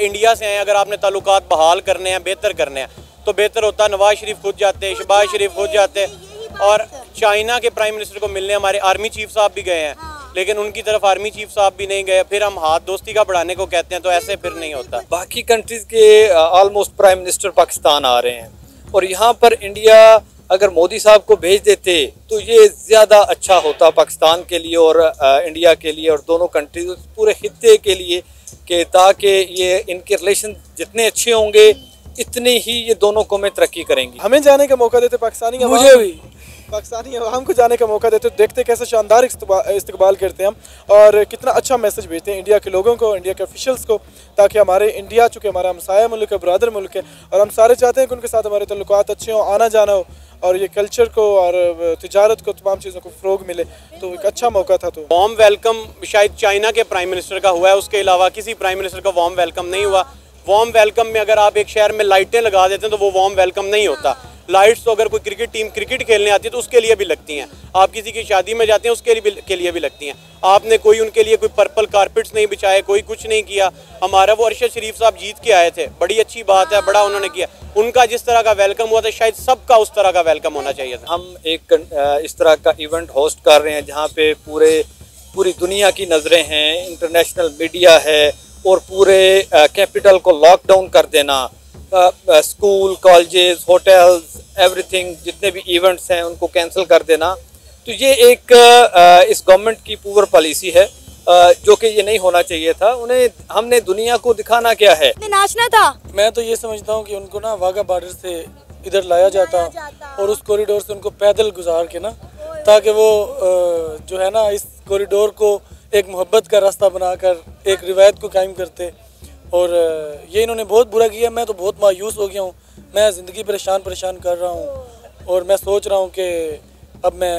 India से आए, अगर आपने ताल्लुकात बहाल करने हैं, बेहतर करने हैं, तो बेहतर होता नवाज शरीफ खुद जाते, शहबाज शरीफ खुद जाते। और चाइना के प्राइम मिनिस्टर को मिलने हमारे आर्मी चीफ साहब भी गए हैं, लेकिन उनकी तरफ आर्मी चीफ साहब भी नहीं गए। फिर हम हाथ दोस्ती का बढ़ाने को कहते हैं, तो ऐसे फिर नहीं होता। बाकी कंट्रीज़ के ऑलमोस्ट प्राइम मिनिस्टर पाकिस्तान आ रहे हैं, और यहाँ पर इंडिया अगर मोदी साहब को भेज देते तो ये ज़्यादा अच्छा होता पाकिस्तान के लिए और इंडिया के लिए और दोनों कंट्रीज पूरे खित्ते के लिए, कि ताकि ये इनके रिलेशन जितने अच्छे होंगे इतनी ही ये दोनों कौमें तरक्की करेंगी। हमें जाने का मौका देते पाकिस्तानी, मुझे भी पाकिस्तानी अवाम को जाने का मौका देते, देखते कैसे शानदार इस्तकबाल करते हैं हम और कितना अच्छा मैसेज भेजते हैं इंडिया के लोगों को, इंडिया के ऑफिशियल्स को, ताकि हमारे इंडिया चूँकि हमारा हमसाया मुल्क है, ब्रदर मुल्क है, और हम सारे चाहते हैं कि उनके साथ हमारे तल्लुकात अच्छे हों, आना जाना हो, और ये कल्चर को और तिजारत को, तमाम चीज़ों को फ़रोग मिले। तो एक अच्छा मौका था। तो वार्म वेलकम शायद चाइना के प्राइम मिनिस्टर का हुआ है, उसके अलावा किसी प्राइम मिनिस्टर का वार्म वेलकम नहीं हुआ। वार्म वेलकम में अगर आप एक शहर में लाइटें लगा देते हैं तो वो वार्म वेलकम नहीं होता। लाइट्स तो अगर कोई क्रिकेट टीम क्रिकेट खेलने आती है तो उसके लिए भी लगती हैं, आप किसी की शादी में जाते हैं उसके लिए भी लगती हैं। आपने कोई उनके लिए कोई पर्पल कारपेट्स नहीं बिछाए, कोई कुछ नहीं किया। हमारा वो अरशद शरीफ साहब जीत के आए थे, बड़ी अच्छी बात है, बड़ा उन्होंने किया। उनका जिस तरह का वेलकम हुआ था शायद सबका उस तरह का वेलकम होना चाहिए था। हम एक इस तरह का इवेंट होस्ट कर रहे हैं जहाँ पे पूरी दुनिया की नज़रें हैं, इंटरनेशनल मीडिया है, और पूरे कैपिटल को लॉकडाउन कर देना, स्कूल, कॉलेजेस, होटल्स, एवरीथिंग, जितने भी इवेंट्स हैं उनको कैंसिल कर देना। तो ये एक इस गवर्नमेंट की पुअर पॉलिसी है, जो कि ये नहीं होना चाहिए था। उन्हें हमने दुनिया को दिखाना क्या है, नाचना था। मैं तो ये समझता हूँ कि उनको ना वाघा बॉर्डर से इधर लाया जाता और उस कॉरिडोर से उनको पैदल गुजार के ना, ताकि वो जो है ना इस कॉरिडोर को एक मोहब्बत का रास्ता बनाकर एक रिवायत को कायम करते। और ये इन्होंने बहुत बुरा किया। मैं तो बहुत मायूस हो गया हूँ, मैं ज़िंदगी परेशान कर रहा हूँ, और मैं सोच रहा हूँ कि अब मैं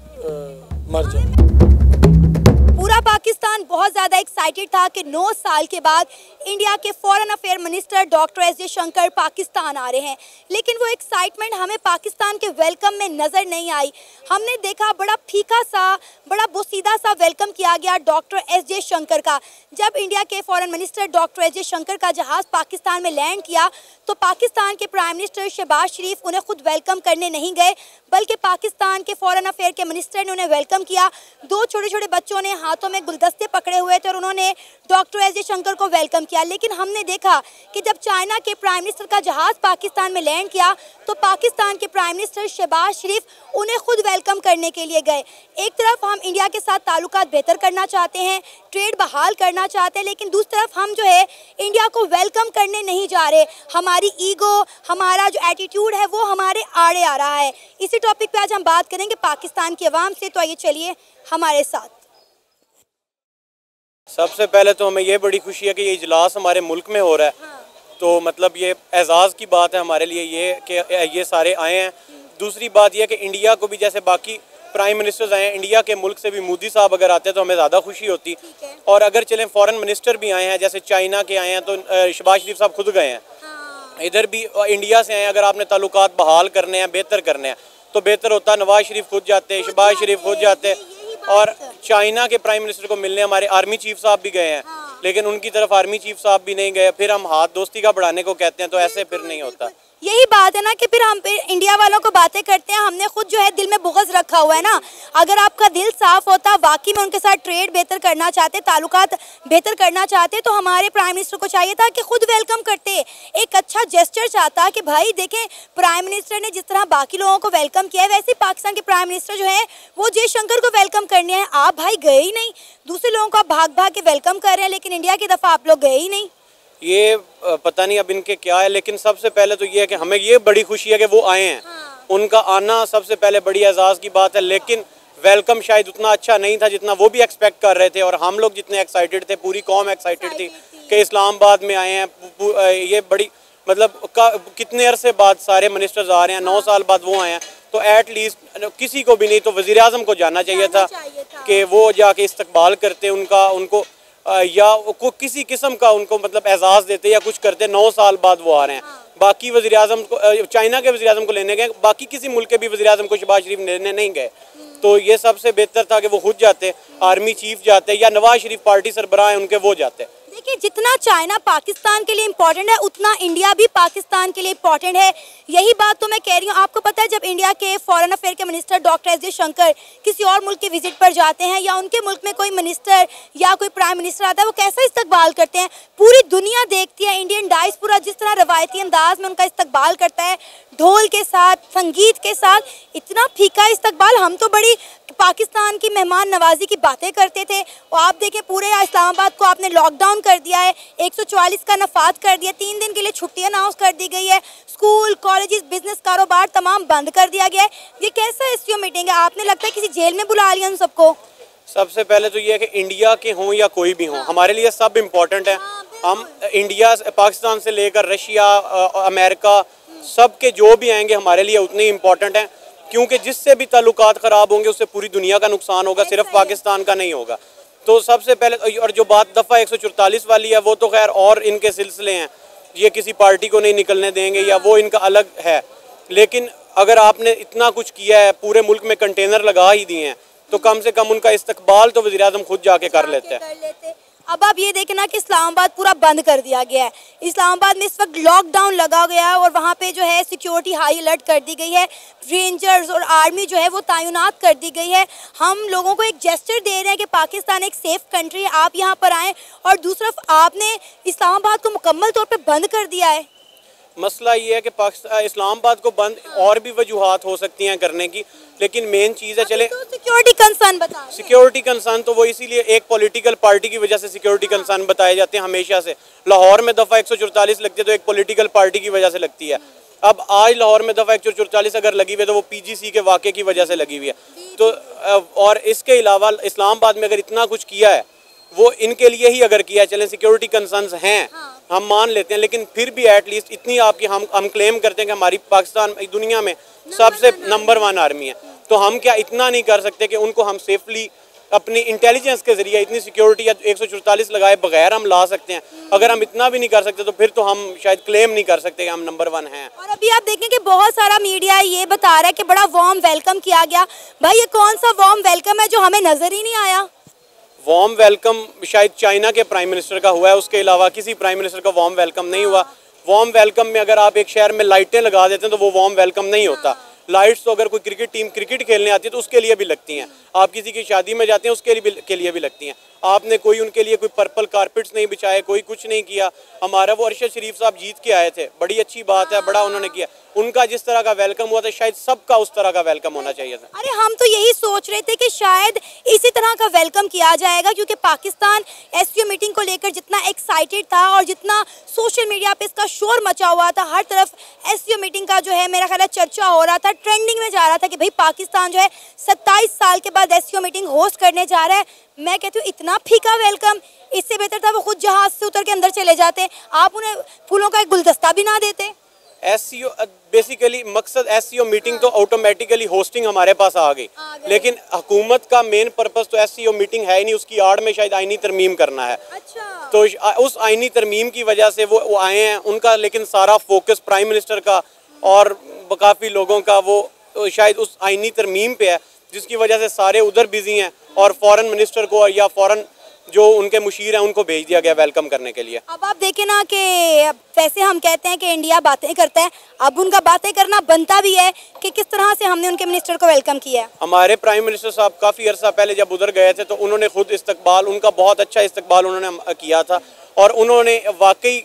मर जाऊँ। पूरा पाकिस्तान बहुत ज़्यादा एक्साइटेड था कि 9 साल के बाद इंडिया के foreign affair minister doctor S Jaishankar Pakistan आ रहे हैं, लेकिन वो एक्साइटमेंट हमें पाकिस्तान के वेलकम में नज़र नहीं आई। हमने देखा बड़ा फीका सा, बड़ा बोसीदा सा वेलकम किया गया डॉक्टर एस जयशंकर का। जब इंडिया के foreign minister doctor S Jaishankar का जहाज़ पाकिस्तान में लैंड किया तो पाकिस्तान के प्राइम मिनिस्टर शहबाज शरीफ उन्हें खुद वेलकम करने नहीं गए, बल्कि पाकिस्तान के फॉरेन अफेयर के मिनिस्टर ने उन्हें वेलकम किया। 2 छोटे छोटे बच्चों ने हाथों में गुलदस्ते पकड़े हुए थे और उन्होंने डॉक्टर एस जयशंकर को वेलकम किया। लेकिन हमने देखा कि जब चाइना के प्राइम मिनिस्टर का जहाज़ पाकिस्तान में लैंड किया तो पाकिस्तान के प्राइम मिनिस्टर शहबाज शरीफ उन्हें खुद वेलकम करने के लिए गए। एक तरफ हम इंडिया के साथ ताल्लुकात बेहतर करना चाहते हैं, ट्रेड बहाल करना चाहते हैं, लेकिन दूसरी तरफ हम जो है इंडिया को वेलकम करने नहीं जा रहे। हमारी ईगो, हमारा जो एटीट्यूड है वो हमारे आड़े आ रहा है। इसी टॉपिक पे आज हम बात करेंगे पाकिस्तान की आवाम से, तो आइए चलिए हमारे साथ। सबसे पहले तो हमें ये बड़ी खुशी है कि ये इजलास हमारे मुल्क में हो रहा है। तो मतलब ये एजाज़ की बात है हमारे लिए ये कि ये सारे आए हैं। दूसरी बात यह कि इंडिया को भी जैसे बाकी प्राइम मिनिस्टर्स आए हैं, इंडिया के मुल्क से भी मोदी साहब अगर आते तो हमें ज़्यादा खुशी होती। और अगर चलें फॉरेन मिनिस्टर भी आए हैं, जैसे चाइना के आए हैं तो शहबाज शरीफ साहब खुद गए हैं। इधर भी इंडिया से आए, अगर आपने ताल्लुकात बहाल करने हैं, बेहतर करने हैं, तो बेहतर होता नवाज शरीफ खुद जाते, शहबाज शरीफ खुद जाते। और चाइना के प्राइम मिनिस्टर को मिलने हमारे आर्मी चीफ साहब भी गए हैं, लेकिन उनकी तरफ आर्मी चीफ साहब भी नहीं गए। फिर हम हाथ दोस्ती का बढ़ाने को कहते हैं, तो ऐसे फिर नहीं होता। यही बात है ना कि फिर हम इंडिया वालों को बातें करते हैं, हमने खुद जो है दिल में बुग़्ज़ रखा हुआ है ना। अगर आपका दिल साफ़ होता, वाकई में उनके साथ ट्रेड बेहतर करना चाहते, ताल्लुकात बेहतर करना चाहते, तो हमारे प्राइम मिनिस्टर को चाहिए था कि खुद वेलकम करते, एक अच्छा जेस्चर चाहता कि भाई देखें प्राइम मिनिस्टर ने जिस तरह बाकी लोगों को वेलकम किया है वैसे ही पाकिस्तान के प्राइम मिनिस्टर जो है वो जयशंकर को वेलकम करने हैं। आप भाई गए ही नहीं, दूसरे लोगों को आप भाग भाग के वेलकम कर रहे हैं, लेकिन इंडिया की दफ़ा आप लोग गए ही नहीं। ये पता नहीं अब इनके क्या है, लेकिन सबसे पहले तो ये है कि हमें ये बड़ी खुशी है कि वो आए हैं। उनका आना सबसे पहले बड़ी एजाज़ की बात है, लेकिन वेलकम शायद उतना अच्छा नहीं था जितना वो भी एक्सपेक्ट कर रहे थे और हम लोग जितने एक्साइटेड थे, पूरी कौम एक्साइटेड थी कि इस्लामाबाद में आए हैं। ये बड़ी मतलब कितने अरसे बाद सारे मिनिस्टर्स आ रहे हैं, 9 साल बाद वो आए हैं, तो एट लीस्ट किसी को भी नहीं तो वज़ीर आज़म को जाना चाहिए था कि वो जाके इस्तकबाल करते उनका, उनको या को किसी किस्म का उनको मतलब एजाज़ देते या कुछ करते। 9 साल बाद वो आ रहे हैं। बाकी वज़ीर आज़म को, चाइना के वज़ीर आज़म को लेने गए, बाकी किसी मुल्क के भी वज़ीर आज़म को शहबाज शरीफ लेने नहीं गए। तो ये सबसे बेहतर था कि वो खुद जाते, आर्मी चीफ जाते या नवाज शरीफ पार्टी सरबराह हैं उनके वो जाते। देखिए, जितना चाइना पाकिस्तान के लिए इम्पोर्टेंट है उतना इंडिया भी पाकिस्तान के लिए इम्पोर्टेंट है। यही बात तो मैं कह रही हूँ। आपको पता है, जब इंडिया के फॉरेन अफेयर के मिनिस्टर डॉक्टर एस जयशंकर किसी और मुल्क के विजिट पर जाते हैं या उनके मुल्क में कोई मिनिस्टर या कोई प्राइम मिनिस्टर आता है, वो कैसा इस्तकबाल करते हैं, पूरी दुनिया देखती है। इंडियन डायस्पोरा जिस तरह रवायती अंदाज में उनका इस्तकबाल करता है, ढोल के साथ, संगीत के साथ, इतना फीका इस्तकबाल। हम तो बड़ी पाकिस्तान की मेहमान नवाजी की बातें करते थे और आप देखें पूरे इस्लामाबाद को आपने लॉकडाउन कर दिया है, 144 का नफाद कर दिया, 3 दिन के लिए छुट्टी अनाउंस कर दी गई है, स्कूल कॉलेजेस बिजनेस कारोबार तमाम बंद कर दिया गया है। ये कैसा एससीओ मीटिंग है? आपने लगता है किसी जेल में बुला लिया उन सबको? सबसे पहले तो ये है कि इंडिया के हों या कोई भी हों, हमारे लिए सब इम्पोर्टेंट है। हम इंडिया, पाकिस्तान से लेकर रशिया, अमेरिका, सब के जो भी आएंगे हमारे लिए उतने ही इम्पोर्टेंट हैं, क्योंकि जिससे भी ताल्लुकात ख़राब होंगे उससे पूरी दुनिया का नुकसान होगा, सिर्फ पाकिस्तान का नहीं होगा। तो सबसे पहले, और जो बात दफ़ा 144 वाली है वो तो खैर और इनके सिलसिले हैं, ये किसी पार्टी को नहीं निकलने देंगे या वो इनका अलग है। लेकिन अगर आपने इतना कुछ किया है, पूरे मुल्क में कंटेनर लगा ही दिए हैं, तो कम से कम उनका इस्तकबाल तो वज़ीर-ए-आज़म खुद जाके कर लेते हैं। अब आप ये देखें ना कि इस्लामाबाद पूरा बंद कर दिया गया है। इस्लामाबाद में इस वक्त लॉकडाउन लगा गया है और वहाँ पे जो है सिक्योरिटी हाई अलर्ट कर दी गई है, रेंजर्स और आर्मी जो है वो तैनात कर दी गई है। हम लोगों को एक जेस्चर दे रहे हैं कि पाकिस्तान एक सेफ कंट्री है, आप यहाँ पर आएँ, और दूसरा आपने इस्लामाबाद को मुकम्मल तौर पर बंद कर दिया है। मसला ये है कि पाकिस्तान, इस्लामाबाद को बंद और भी वजूहात हो सकती हैं करने की, लेकिन मेन चीज़ है, चले सिक्योरिटी कंसर्न बता, सिक्योरिटी कंसर्न तो वो इसीलिए एक पॉलिटिकल पार्टी की वजह से सिक्योरिटी कंसर्न बताए जाते हैं हमेशा से। लाहौर में दफ़ा 144 लगती है तो एक पॉलिटिकल पार्टी की वजह से लगती है। अब आज लाहौर में दफ़ा 144 अगर लगी हुई है तो वो पीजीसी के वाक़े की वजह से लगी हुई है। तो और इसके अलावा इस्लामाबाद में अगर इतना कुछ किया है वो इनके लिए ही अगर किया है, चलें सिक्योरिटी कंसर्न्स हैं, हम मान लेते हैं, लेकिन फिर भी एटलीस्ट इतनी आपकी हम क्लेम करते हैं कि हमारी पाकिस्तान दुनिया में सबसे नंबर 1 आर्मी है, तो हम क्या इतना नहीं कर सकते कि उनको हम सेफली अपनी इंटेलिजेंस के जरिए इतनी सिक्योरिटी या 144 लगाए बगैर हम ला सकते हैं? अगर हम इतना भी नहीं कर सकते तो फिर तो हम शायद क्लेम नहीं कर सकते कि हम नंबर 1 हैं। और अभी आप देखें कि बहुत सारा मीडिया ये बता रहा है कि बड़ा वार्म वेलकम किया गया। भाई, ये कौन सा वार्म वेलकम है जो हमें नजर ही नहीं आया? वार्म वेलकम शायद चाइना के प्राइम मिनिस्टर का हुआ है, उसके अलावा किसी प्राइम मिनिस्टर का वार्म वेलकम नहीं हुआ। वार्म वेलकम में अगर आप एक शहर में लाइटें लगा देते हैं तो वो वार्म वेलकम नहीं होता। लाइट्स तो अगर कोई क्रिकेट टीम क्रिकेट खेलने आती है तो उसके लिए भी लगती हैं, आप किसी की शादी में जाते हैं उसके लिए भी लगती हैं। आपने कोई उनके लिए कोई पर्पल कारपेट्स नहीं बिछाए, कोई कुछ नहीं किया। हमारा वो अरशद शरीफ साहब जीत के आए थे, बड़ी अच्छी बात है, बड़ा उन्होंने किया। उनका जिस तरह का वेलकम हुआ था शायद सबका उस तरह का वेलकम होना चाहिए था। अरे, हम तो यही सोच रहे थे कि शायद इसी तरह का वेलकम किया जाएगा, क्योंकि पाकिस्तान एससीओ मीटिंग को लेकर जितना एक्साइटेड था और जितना सोशल मीडिया पे इसका शोर मचा हुआ था, हर तरफ एससीओ मीटिंग का जो है मेरा ख्याल है चर्चा हो रहा था, ट्रेंडिंग में जा रहा था कि भाई पाकिस्तान जो है 27 साल के बाद एससीओ मीटिंग होस्ट करने जा रहा है। मैं कहती हूँ इतना फीका वेलकम, इससे बेहतर था वो खुद जहाज से उतर के अंदर चले जाते, आप उन्हें फूलों का एक गुलदस्ता भी ना देते। एससीओ बेसिकली मकसद, एससीओ मीटिंग तो ऑटोमेटिकली होस्टिंग हमारे पास आ गई, लेकिन हुकूमत का मेन पर्पस तो एससीओ मीटिंग है ही नहीं, उसकी आड़ में शायद आईनी तरमीम करना है। अच्छा। तो उस आईनी तरमीम की वजह से वो आए हैं, उनका लेकिन सारा फोकस प्राइम मिनिस्टर का और काफ़ी लोगों का वो शायद उस आईनी तरमीम पे है, जिसकी वजह से सारे उधर बिजी हैं और फॉरेन मिनिस्टर को या फॉरेन जो उनके मुशीर हैं उनको भेज दिया गया वेलकम करने के लिए। अब आप देखें ना कि वैसे हम कहते हैं कि इंडिया बातें करता है, अब उनका बातें करना बनता भी है कि किस तरह से हमने उनके मिनिस्टर को वेलकम किया है। हमारे प्राइम मिनिस्टर साहब काफ़ी अर्सा पहले जब उधर गए थे तो उन्होंने खुद इस्तकबाल, उनका बहुत अच्छा इस्तकबाल उन्होंने किया था और उन्होंने वाकई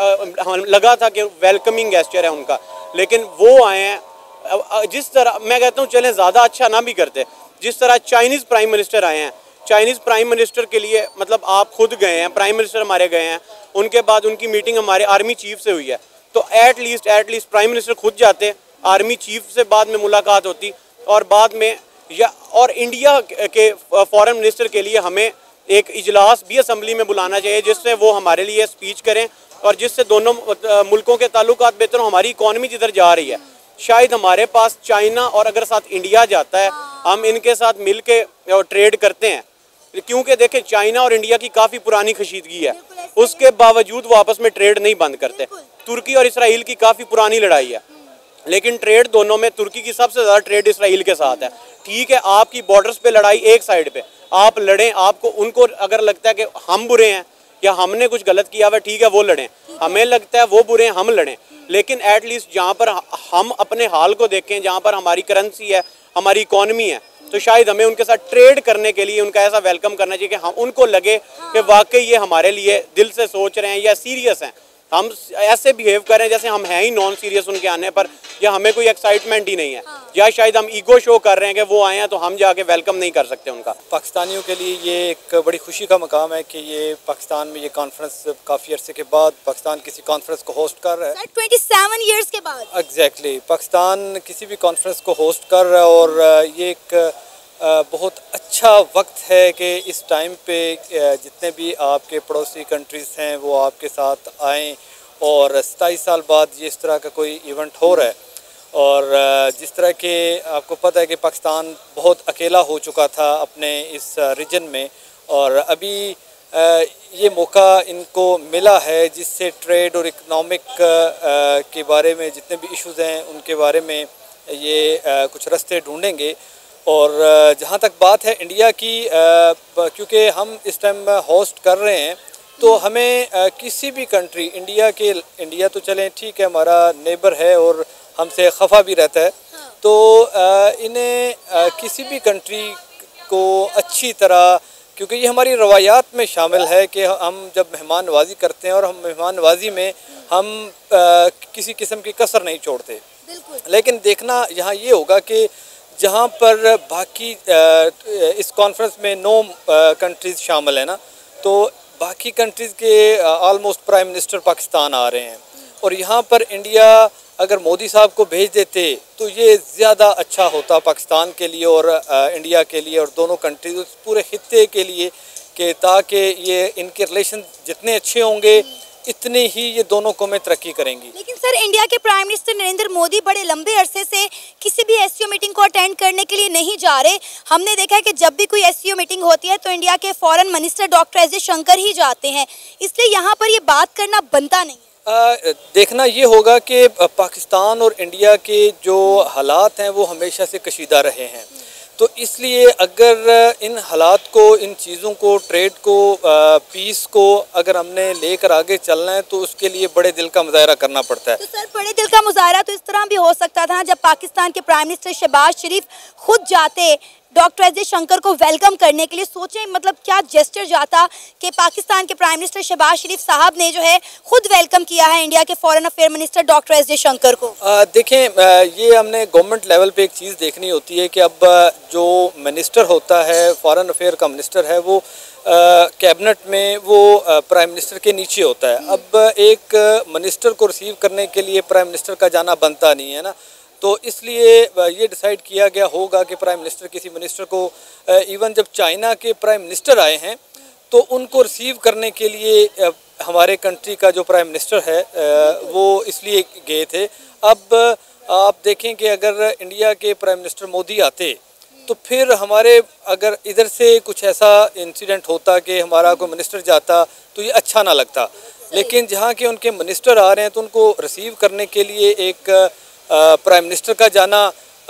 लगा था कि वेलकमिंग गेस्चर है उनका। लेकिन वो आए हैं जिस तरह, मैं कहता हूँ चलें ज़्यादा अच्छा ना भी करते, जिस तरह चाइनीज़ प्राइम मिनिस्टर आए हैं, चाइनीज़ प्राइम मिनिस्टर के लिए मतलब आप खुद गए हैं, प्राइम मिनिस्टर हमारे गए हैं, उनके बाद उनकी मीटिंग हमारे आर्मी चीफ से हुई है, तो एटलीस्ट प्राइम मिनिस्टर खुद जाते, आर्मी चीफ से बाद में मुलाकात होती और बाद में और इंडिया के फॉरेन मिनिस्टर के लिए हमें एक इजलास भी असम्बली में बुलाना चाहिए जिससे वो हमारे लिए स्पीच करें और जिससे दोनों मुल्कों के ताल्लुकात बेहतर हो। हमारी इकॉनमी जिधर जा रही है, शायद हमारे पास चाइना और अगर साथ इंडिया जाता है, हम इनके साथ मिल के ट्रेड करते हैं, क्योंकि देखें चाइना और इंडिया की काफ़ी पुरानी कशीदगी है, उसके बावजूद वो आपस में ट्रेड नहीं बंद करते। तुर्की और इसराइल की काफ़ी पुरानी लड़ाई है, लेकिन ट्रेड दोनों में तुर्की की सबसे ज़्यादा ट्रेड इसराइल के साथ है। ठीक है, आपकी बॉर्डर्स पे लड़ाई एक साइड पे, आप लड़ें, आपको उनको अगर लगता है कि हम बुरे हैं या हमने कुछ गलत किया हुआ, ठीक है वो लड़ें, हमें लगता है वो बुरे हैं हम लड़ें, लेकिन एटलीस्ट जहाँ पर हम अपने हाल को देखें, जहाँ पर हमारी करेंसी है, हमारी इकॉनमी है, तो शायद हमें उनके साथ ट्रेड करने के लिए उनका ऐसा वेलकम करना चाहिए कि हम उनको लगे कि वाकई ये हमारे लिए दिल से सोच रहे हैं या सीरियस हैं। हम ऐसे बिहेव करें जैसे हम हैं ही नॉन सीरियस उनके आने पर, या हमें कोई एक्साइटमेंट ही नहीं है, या शायद हम ईगो शो कर रहे हैं कि वो आए हैं तो हम जाके वेलकम नहीं कर सकते उनका। पाकिस्तानियों के लिए ये एक बड़ी खुशी का मकाम है कि ये पाकिस्तान में ये कॉन्फ्रेंस काफ़ी अरसे के बाद पाकिस्तान किसी कॉन्फ्रेंस को होस्ट कर रहा है। 27 ईयर्स के बाद एग्जैक्टली पाकिस्तान किसी भी कॉन्फ्रेंस को होस्ट कर रहा है, और ये एक बहुत अच्छा वक्त है कि इस टाइम पे जितने भी आपके पड़ोसी कंट्रीज़ हैं वो आपके साथ आएँ, और 27 साल बाद ये इस तरह का कोई इवेंट हो रहा है। और जिस तरह के आपको पता है कि पाकिस्तान बहुत अकेला हो चुका था अपने इस रीजन में, और अभी ये मौका इनको मिला है जिससे ट्रेड और इकनॉमिक के बारे में जितने भी इश्यूज़ हैं उनके बारे में ये कुछ रास्ते ढूंढेंगे। और जहाँ तक बात है इंडिया की, क्योंकि हम इस टाइम होस्ट कर रहे हैं, तो हमें किसी भी कंट्री इंडिया तो चलें ठीक है हमारा नेबर है और हमसे खफा भी रहता है, तो इन्हें किसी भी कंट्री को अच्छी तरह, क्योंकि ये हमारी रवायात में शामिल है कि हम जब मेहमान नवाजी करते हैं और हम मेहमान नवाजी में हम किसी किस्म की कसर नहीं छोड़ते। लेकिन देखना यहाँ ये होगा कि जहाँ पर बाकी इस कॉन्फ्रेंस में 9 कंट्रीज़ शामिल है ना, तो बाकी कंट्रीज़ के ऑलमोस्ट प्राइम मिनिस्टर पाकिस्तान आ रहे हैं, और यहाँ पर इंडिया अगर मोदी साहब को भेज देते तो ये ज़्यादा अच्छा होता पाकिस्तान के लिए और इंडिया के लिए और दोनों कंट्रीज पूरे खित्ते के लिए, कि ताकि ये इनके रिलेशन जितने अच्छे होंगे इतने ही ये दोनों कौमें तरक्की करेंगी। लेकिन सर इंडिया के प्राइम मिनिस्टर नरेंद्र मोदी बड़े लंबे अरसे से किसी भी एससीओ मीटिंग को अटेंड करने के लिए नहीं जा रहे। हमने देखा है कि जब भी कोई एससीओ मीटिंग होती है तो इंडिया के foreign minister doctor S Jaishankar ही जाते हैं, इसलिए यहाँ पर ये बात करना बनता नहीं है। देखना ये होगा कि पाकिस्तान और इंडिया के जो हालात हैं वो हमेशा से कशीदा रहे हैं, तो इसलिए अगर इन हालात को, इन चीज़ों को, ट्रेड को, पीस को अगर हमने लेकर आगे चलना है तो उसके लिए बड़े दिल का मुजाहरा करना पड़ता है। तो सर बड़े दिल का मुजाहरा तो इस तरह भी हो सकता था जब पाकिस्तान के प्राइम मिनिस्टर शहबाज शरीफ खुद जाते डॉक्टर एस जयशंकर को वेलकम करने के लिए। सोचें मतलब क्या जेस्चर जाता कि पाकिस्तान के प्राइम मिनिस्टर शहबाज शरीफ साहब ने जो है खुद वेलकम किया है इंडिया के foreign affair minister doctor S Jaishankar को। देखें, ये हमने गवर्नमेंट लेवल पे एक चीज़ देखनी होती है कि अब जो मिनिस्टर होता है, फॉरेन अफेयर का मिनिस्टर है, वो कैबिनेट में वो प्राइम मिनिस्टर के नीचे होता है। अब एक मिनिस्टर को रिसीव करने के लिए प्राइम मिनिस्टर का जाना बनता नहीं है ना, तो इसलिए ये डिसाइड किया गया होगा कि प्राइम मिनिस्टर किसी मिनिस्टर को, इवन जब चाइना के प्राइम मिनिस्टर आए हैं तो उनको रिसीव करने के लिए हमारे कंट्री का जो प्राइम मिनिस्टर है वो इसलिए गए थे। अब आप देखें कि अगर इंडिया के प्राइम मिनिस्टर मोदी आते तो फिर हमारे अगर इधर से कुछ ऐसा इंसिडेंट होता कि हमारा कोई मिनिस्टर जाता तो ये अच्छा ना लगता, लेकिन जहाँ के उनके मिनिस्टर आ रहे हैं तो उनको रिसीव करने के लिए एक प्राइम मिनिस्टर का जाना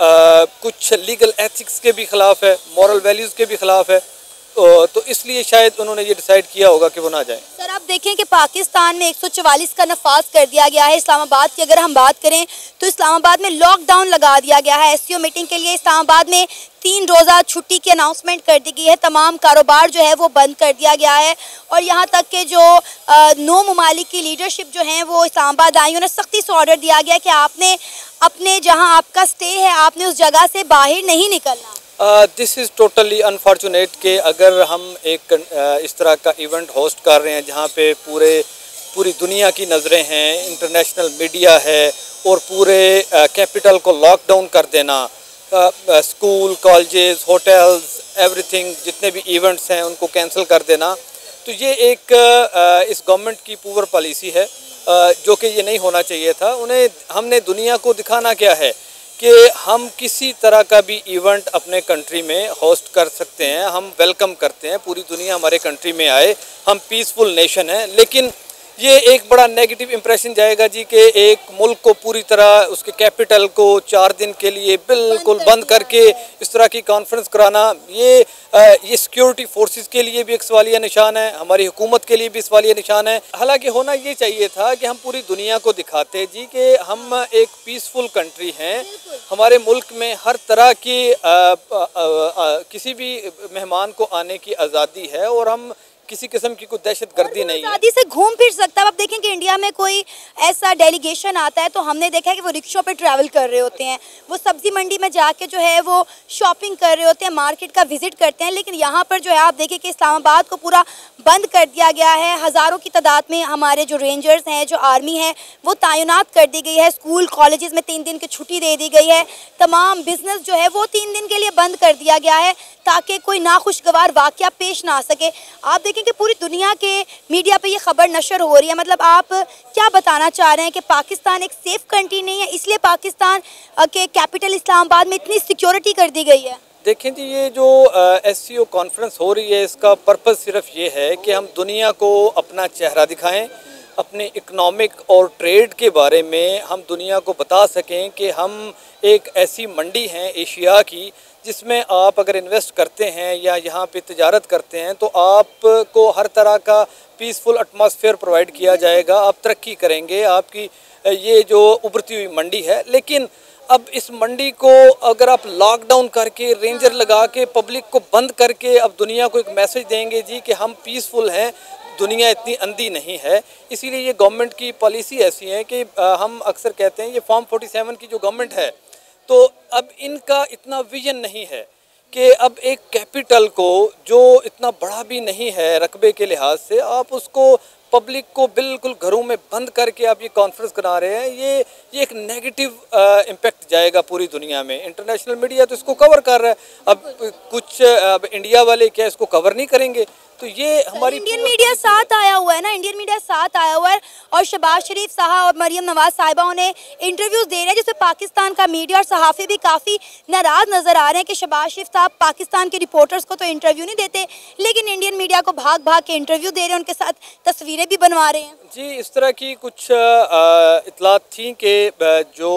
कुछ लीगल एथिक्स के भी ख़िलाफ़ है, मॉरल वैल्यूज़ के भी ख़िलाफ़ है, तो इसलिए शायद उन्होंने ये डिसाइड किया होगा कि वो ना जाएं। सर आप देखें कि पाकिस्तान में 144 का नफाज कर दिया गया है। इस्लामाबाद की अगर हम बात करें तो इस्लामाबाद में लॉकडाउन लगा दिया गया है। एससीओ मीटिंग के लिए इस्लामाबाद में 3 रोज़ा छुट्टी की अनाउंसमेंट कर दी गई है। तमाम कारोबार जो है वो बंद कर दिया गया है, और यहाँ तक कि जो 9 ममालिक की लीडरशिप जो है वो इस्लामाबाद आई, उन्हें सख्ती से ऑर्डर दिया गया कि आपने अपने जहाँ आपका स्टे है आपने उस जगह से बाहर नहीं निकलना। दिस इज़ टोटली अनफॉर्चुनेट कि अगर हम एक इस तरह का इवेंट होस्ट कर रहे हैं जहाँ पे पूरी दुनिया की नज़रें हैं, इंटरनेशनल मीडिया है, और पूरे कैपिटल को लॉकडाउन कर देना, स्कूल, कॉलेजेस, होटल्स, एवरीथिंग, जितने भी इवेंट्स हैं उनको कैंसिल कर देना, तो ये एक इस गवर्नमेंट की पुअर पॉलिसी है जो कि ये नहीं होना चाहिए था। हमने दुनिया को दिखाना क्या है कि हम किसी तरह का भी इवेंट अपने कंट्री में होस्ट कर सकते हैं, हम वेलकम करते हैं, पूरी दुनिया हमारे कंट्री में आए, हम पीसफुल नेशन हैं, लेकिन ये एक बड़ा नेगेटिव इम्प्रेशन जाएगा जी कि एक मुल्क को पूरी तरह उसके कैपिटल को 4 दिन के लिए बिल्कुल बंद करके इस तरह की कॉन्फ्रेंस कराना, ये सिक्योरिटी फोर्सेस के लिए भी एक सवालिया निशान है, हमारी हुकूमत के लिए भी सवालिया निशान है। हालांकि होना ये चाहिए था कि हम पूरी दुनिया को दिखाते जी कि हम एक पीसफुल कंट्री हैं, हमारे मुल्क में हर तरह की किसी भी मेहमान को आने की आज़ादी है और हम किसी किस्म की कोई दहशत गर्दी नहीं है, आज़ादी से घूम फिर सकता है। अब देखें कि इंडिया में कोई ऐसा डेलीगेशन आता है तो हमने देखा है कि वो रिक्शों पे ट्रैवल कर रहे होते हैं, वो सब्जी मंडी में जाके जो है वो शॉपिंग कर रहे होते हैं, मार्केट का विजिट करते हैं। लेकिन यहाँ पर जो है आप देखें कि इस्लामाबाद को पूरा बंद कर दिया गया है। हज़ारों की तादाद में हमारे जो रेंजर्स हैं, जो आर्मी है, वो तैनात कर दी गई है। स्कूल कॉलेजेस में 3 दिन की छुट्टी दे दी गई है। तमाम बिजनेस जो है वो 3 दिन के लिए बंद कर दिया गया है ताकि कोई नाखुशगवार वाक़या पेश ना आ सके। आप देखें कि पूरी दुनिया के मीडिया पे ये खबर नशर हो रही है। मतलब आप क्या बताना चाह रहे हैं कि पाकिस्तान एक सेफ कंट्री नहीं है, इसलिए पाकिस्तान के कैपिटल इस्लामाबाद में इतनी सिक्योरिटी कर दी गई है? देखें जी, ये जो SCO कॉन्फ्रेंस हो रही है इसका पर्पज़ सिर्फ ये है कि हम दुनिया को अपना चेहरा दिखाएं, अपने इकनॉमिक और ट्रेड के बारे में हम दुनिया को बता सकें कि हम एक ऐसी मंडी हैं एशिया की जिसमें आप अगर इन्वेस्ट करते हैं या यहाँ पे तिजारत करते हैं तो आपको हर तरह का पीसफुल एटमॉस्फेयर प्रोवाइड किया जाएगा, आप तरक्की करेंगे। आपकी ये जो उभरती हुई मंडी है, लेकिन अब इस मंडी को अगर आप लॉकडाउन करके रेंजर लगा के पब्लिक को बंद करके अब दुनिया को एक मैसेज देंगे जी कि हम पीसफुल हैं, दुनिया इतनी अंधी नहीं है। इसीलिए ये गवर्नमेंट की पॉलिसी ऐसी है कि हम अक्सर कहते हैं ये फॉर्म 47 की जो गवर्नमेंट है, तो अब इनका इतना विजन नहीं है कि अब एक कैपिटल को जो इतना बड़ा भी नहीं है रकबे के लिहाज से, आप उसको पब्लिक को बिल्कुल घरों में बंद करके आप ये कॉन्फ्रेंस करा रहे हैं। ये एक नेगेटिव इम्पैक्ट जाएगा पूरी दुनिया में। इंटरनेशनल मीडिया तो इसको कवर कर रहा है, अब इंडिया वाले क्या इसको कवर नहीं करेंगे? तो ये हमारी इंडियन मीडिया साथ आया हुआ है ना, इंडियन मीडिया साथ आया हुआ है और शहबाज शरीफ साहब और मरियम नवाज साहिबा उन्हें इंटरव्यूज दे रहे हैं, जिसमें पाकिस्तान का मीडिया और सहाफ़ी भी काफ़ी नाराज़ नज़र आ रहे हैं कि शहबाज शरीफ साहब पाकिस्तान के रिपोर्टर्स को तो इंटरव्यू नहीं देते, लेकिन इंडियन मीडिया को भाग भाग के इंटरव्यू दे रहे हैं, उनके साथ तस्वीरें भी बनवा रहे हैं। जी, इस तरह की कुछ इतलात थी कि जो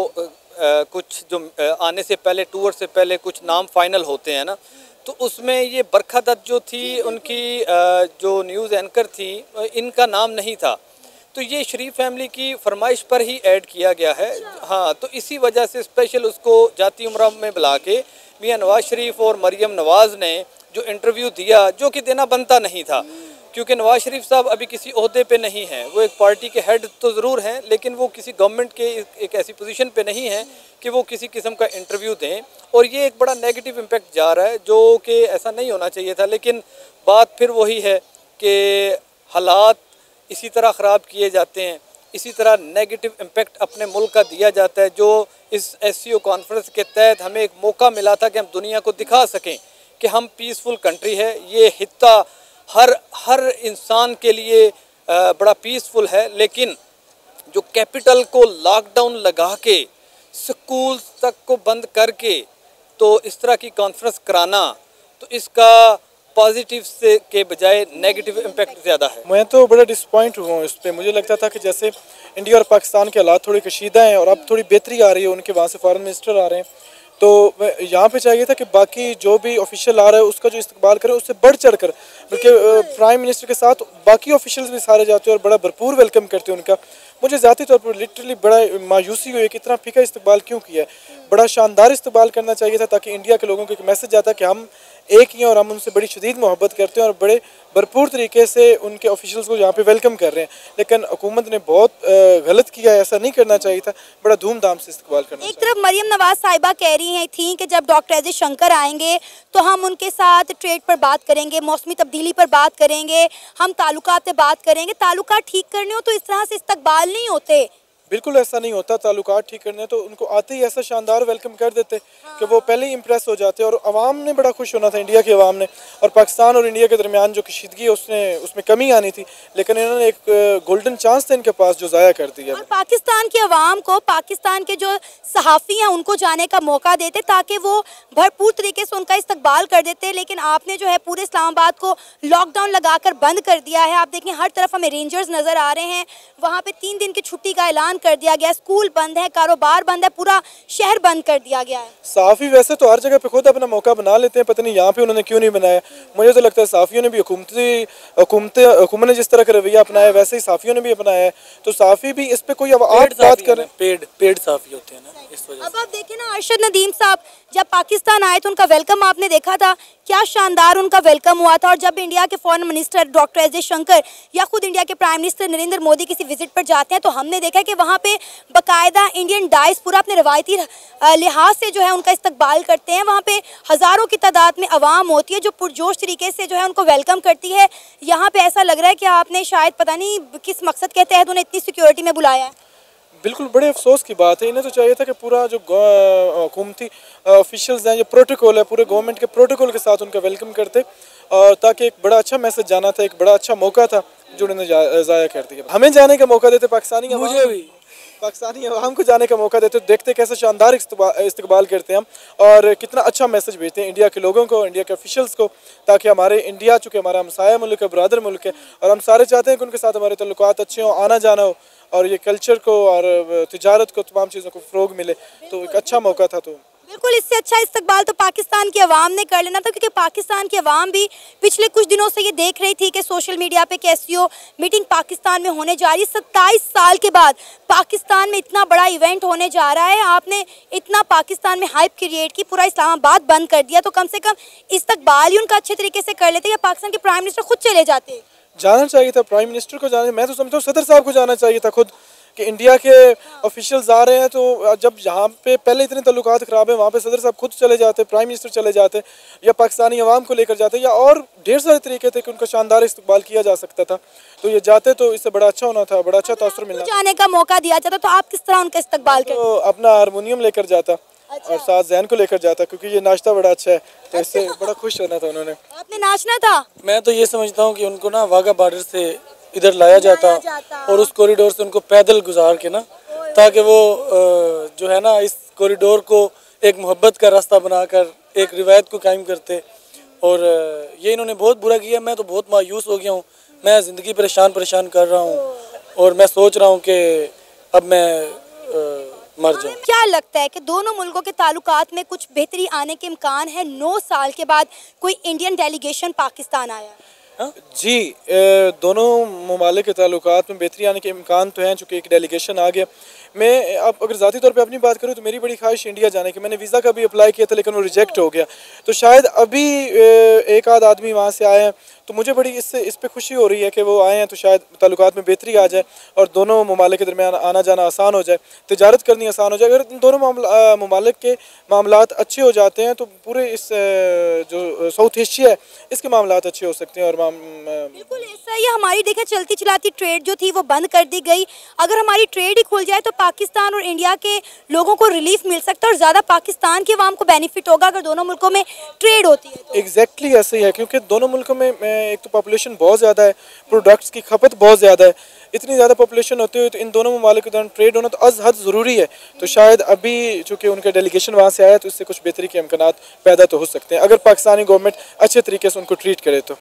कुछ जो आने से पहले, टूर से पहले कुछ नाम फाइनल होते हैं ना, तो उसमें ये बरखा दत्त जो थी, उनकी जो न्यूज़ एंकर थी, इनका नाम नहीं था। तो ये शरीफ फैमिली की फरमाइश पर ही ऐड किया गया है। हाँ, तो इसी वजह से स्पेशल उसको जाती उम्रा में बुला के मियां नवाज शरीफ और मरियम नवाज़ ने जो इंटरव्यू दिया, जो कि देना बनता नहीं था, क्योंकि नवाज शरीफ साहब अभी किसी ओहदे पे नहीं हैं। वो एक पार्टी के हेड तो ज़रूर हैं, लेकिन वो किसी गवर्नमेंट के एक ऐसी पोजीशन पे नहीं है कि वो किसी किस्म का इंटरव्यू दें, और ये एक बड़ा नेगेटिव इम्पैक्ट जा रहा है जो कि ऐसा नहीं होना चाहिए था। लेकिन बात फिर वही है कि हालात इसी तरह ख़राब किए जाते हैं, इसी तरह नेगेटिव इम्पैक्ट अपने मुल्क का दिया जाता है। जो इस SCO कॉन्फ्रेंस के तहत हमें एक मौका मिला था कि हम दुनिया को दिखा सकें कि हम पीसफुल कंट्री है, ये हित्ता हर इंसान के लिए बड़ा पीसफुल है, लेकिन जो कैपिटल को लॉकडाउन लगा के स्कूल तक को बंद करके तो इस तरह की कॉन्फ्रेंस कराना, तो इसका पॉजिटिव से के बजाय नेगेटिव इम्पैक्ट ज़्यादा है। मैं तो बड़ा डिसपॉइंट हुआ हूँ इस पर। मुझे लगता था कि जैसे इंडिया और पाकिस्तान के हालात थोड़े कशीदा हैं और अब थोड़ी बेहतरी आ रही है, उनके वहाँ से फॉरेन मिनिस्टर आ रहे हैं, तो यहाँ पे चाहिए था कि बाकी जो भी ऑफिशियल आ रहा है उसका जो इस्तकबाल करें, उससे बढ़ चढ़ कर, बल्कि प्राइम मिनिस्टर के साथ बाकी ऑफिशियल्स भी सारे जाते हैं और बड़ा भरपूर वेलकम करते हैं उनका। मुझे ज़ाती तौर पर लिटरली बड़ा मायूसी हुई कि इतना फीका इस्तकबाल क्यों किया है। बड़ा शानदार इस्तकबाल करना चाहिए था ताकि इंडिया के लोगों को एक मैसेज आता कि हम एक ही हैं और हम उनसे बड़ी शदीद मोहब्बत करते हैं और बड़े भरपूर तरीके से उनके ऑफिशियल्स को यहाँ पे वेलकम कर रहे हैं। लेकिन हुकूमत ने बहुत गलत किया है, ऐसा नहीं करना चाहिए था। बड़ा धूमधाम से इस्तकबाल करना। एक तरफ मरियम नवाज साहिबा कह रही थी कि जब डॉक्टर एस शंकर आएंगे तो हम उनके साथ ट्रेड पर बात करेंगे, मौसमी तब्दीली पर बात करेंगे, हम ताल्लुकात पे बात करेंगे। ताल्लुकात ठीक करने हो तो इस तरह से इस्तकबाल नहीं होते। बिल्कुल ऐसा नहीं होता। ताल्लुकात ठीक करने तो उनको आते ही ऐसा शानदार वेलकम कर देते कि वो पहले ही इम्प्रेस हो जाते। और अवाम ने बड़ा खुश होना था, इंडिया की अवाम ने, और पाकिस्तान और इंडिया के दरमियान जो कशीदगी उसमें कमी आनी थी, लेकिन इन्होंने एक गोल्डन चांस था इनके पास जो ज़ाया कर दिया। और पाकिस्तान की अवाम को पाकिस्तान के जो सहाफ़ी हैं उनको जाने का मौका देते ताकि वो भरपूर तरीके से उनका इस्तकबाल कर देते। लेकिन आपने जो है पूरे इस्लामाबाद को लॉकडाउन लगाकर बंद कर दिया है। आप देखें हर तरफ हमें रेंजर्स नज़र आ रहे हैं, वहाँ पे 3 दिन की छुट्टी का ऐलान कर दिया गया, स्कूल बंद है, कारोबार बंद है, पूरा शहर बंद कर दिया गया है। सहाफ़ी वैसे तो हर जगह पे खुद अपना मौका बना लेते हैं, पता नहीं यहाँ पे उन्होंने क्यों नहीं बनाया। मुझे तो लगता है सहाफ़ियों ने भी हुकूमत ने जिस तरह का रवैया अपनाया वैसे ही सहाफ़ियों ने भी अपनाया है। तो सहाफ़ी भी इस पे कोई बात करें, पेड सहाफ़ी होते हैं ना, इस वजह से। अब आप देखें ना, अरशद नदीम साहब जब पाकिस्तान आए तो उनका वेलकम आपने देखा था, क्या शानदार उनका वेलकम हुआ था। और जब इंडिया के foreign minister doctor S Jaishankar या खुद इंडिया के प्राइम मिनिस्टर नरेंद्र मोदी किसी विजिट पर जाते हैं तो हमने देखा कि वहाँ पे बाकायदा इंडियन डाइस पूरा अपने रवायती लिहाज से जो है उनका इस्तकबाल करते हैं। वहाँ पे हज़ारों की तादाद में अवाम होती है जो पुरजोश तरीके से जो है उनको वेलकम करती है। यहाँ पे ऐसा लग रहा है कि आपने शायद पता नहीं किस मकसद के तहत उन्हें इतनी सिक्योरिटी में बुलाया है। बिल्कुल बड़े अफसोस की बात है। इन्हें तो चाहिए था कि पूरा जो हुकूमती ऑफिशियल्स हैं, जो प्रोटोकॉल है, पूरे गवर्नमेंट के प्रोटोकॉल के साथ उनका वेलकम करते, और ताकि एक बड़ा अच्छा मैसेज जाना था, एक बड़ा अच्छा मौका था जो उन्होंने ज़ाया कर दिया। हमें जाने का मौका देते, पाकिस्तानी अवाम को जाने का मौका देते, देखते कैसे शानदार इस्तकबाल करते हैं हम, और कितना अच्छा मैसेज भेजते हैं इंडिया के लोगों को, इंडिया के ऑफिशियल्स को, ताकि हमारे इंडिया चूँकि हमारा हमसाया मुल्क है, बरादर मुल्क है, और हम सारे चाहते हैं कि उनके साथ हमारे तल्लुकात अच्छे हों, आना जाना हो, और ये कल्चर को और तिजारत को, तमाम चीज़ों को फ़रोग मिले। तो एक अच्छा मौका था। तो बिल्कुल इससे अच्छा इस्तकबाल तो पाकिस्तान की अवाम ने कर लेना था, क्योंकि पाकिस्तान की अवाम भी पिछले कुछ दिनों से ये देख रही थी कि सोशल मीडिया पे कैसीओ मीटिंग पाकिस्तान में होने जा रही है। 27 साल के बाद पाकिस्तान में इतना बड़ा इवेंट होने जा रहा है। आपने इतना पाकिस्तान में हाइप क्रिएट की, पूरा इस्लामाबाद बंद कर दिया, तो कम से कम इस्तकबाल ही उनका अच्छे तरीके से कर लेते या पाकिस्तान के प्राइम मिनिस्टर खुद चले जाते। जाना चाहिए था प्राइम मिनिस्टर को, मैं तो समझता हूँ सदर साहब को जाना चाहिए था खुद, कि इंडिया के ऑफिशियल्स आ रहे हैं। तो जब यहाँ पे पहले इतने तल्लुकात ख़राब है, वहाँ पे सदर साहब खुद चले जाते, प्राइम मिनिस्टर चले जाते, या पाकिस्तानी अवाम को लेकर जाते, या और ढेर सारे तरीके थे कि उनका शानदार इस्तकबाल किया जा सकता था। तो ये जाते तो इससे बड़ा अच्छा होना था, बड़ा अच्छा तासुर मिलना। जाने का मौका दिया जाता तो आप किस तरह उनका इस्तकबाल करते? तो अपना हारमोनियम लेकर जाता और साथ जैन को लेकर जाता, क्योंकि ये नाश्ता बड़ा अच्छा है, तो इससे बड़ा खुश होना था उन्होंने। आपने नाचना था? मैं तो ये समझता हूँ कि उनको ना वाघा बॉर्डर से इधर लाया जाता और उस कॉरिडोर से उनको पैदल गुजार के ना, ताकि वो जो है ना इस कॉरिडोर को एक मोहब्बत का रास्ता बनाकर एक रिवायत को कायम करते। और ये इन्होंने बहुत बुरा किया। मैं तो बहुत मायूस हो गया हूँ, मैं ज़िंदगी परेशान कर रहा हूँ, और मैं सोच रहा हूँ कि अब मैं मर जाऊँ। क्या लगता है कि दोनों मुल्कों के ताल्लुकात में कुछ बेहतरी आने के इम्कान है? 9 साल के बाद कोई इंडियन डेलीगेशन पाकिस्तान आया जी, दोनों ममालिक के ताल्लुकात में बेहतरी आने के इम्कान तो हैं, चूँकि एक डेलीगेशन आ गया। मैं अब अगर ज़ाती तौर पे अपनी बात करूँ तो मेरी बड़ी ख्वाहिश इंडिया जाने की। मैंने वीज़ा का भी अप्लाई किया था, लेकिन वो रिजेक्ट हो गया। तो शायद अभी एक आध आदमी वहाँ से आए हैं, तो मुझे बड़ी इस पे खुशी हो रही है कि वो आए हैं, तो शायद ताल्लुकात में बेहतरी आ जाए और दोनों ममालिक के दरमियान आना जाना आसान हो जाए, तिजारत करनी आसान हो जाए। अगर दोनों ममालिक के मामलात अच्छे हो जाते हैं तो पूरे इस जो साउथ एशिया है इसके मामलात अच्छे हो सकते हैं। और बिल्कुल ऐसा ही, हमारी देखें चलती चलाती ट्रेड जो थी वो बंद कर दी गई। अगर हमारी ट्रेड ही खुल जाए तो पाकिस्तान और इंडिया के लोगों को रिलीफ मिल सकता है, और ज़्यादा पाकिस्तान के अवाम को बेनिफिट होगा अगर दोनों मुल्कों में ट्रेड होती है तो। एग्जैक्टली ऐसे ही है, क्योंकि दोनों मुल्कों में एक तो पॉपुलेशन बहुत ज़्यादा है, प्रोडक्ट्स की खपत बहुत ज़्यादा है। इतनी ज़्यादा पॉपुलेशन होती हुई तो इन दोनों ममालिक के दौरान ट्रेड होना तो अज़ हद ज़रूरी है। तो शायद अभी चूँकि उनका डेलीगेशन वहाँ से आया तो इससे कुछ बेहतरी के इम्कानात पैदा तो हो सकते हैं, अगर पाकिस्तानी गवर्नमेंट अच्छे तरीके से उनको ट्रीट करे तो।